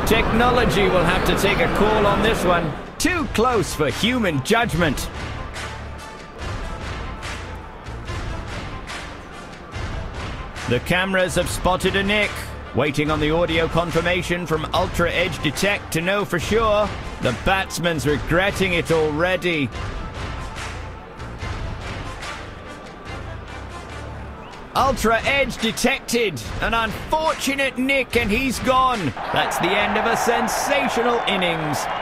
Technology will have to take a call on this one. Too close for human judgment. The cameras have spotted a nick. Waiting on the audio confirmation from Ultra Edge Detect to know for sure. The batsman's regretting it already. Ultra Edge detected. An unfortunate nick and he's gone. That's the end of a sensational innings.